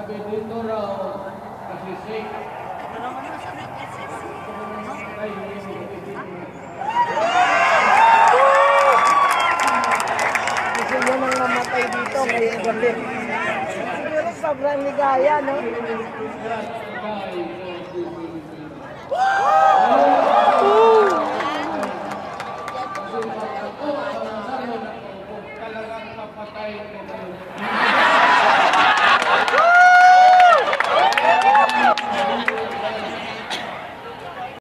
Sabi dito raw, kasi sick. Gusto niya nang namatay dito ngayong gabi. Siguro sobrang ligaya, no? Talagang papatay ko na yun.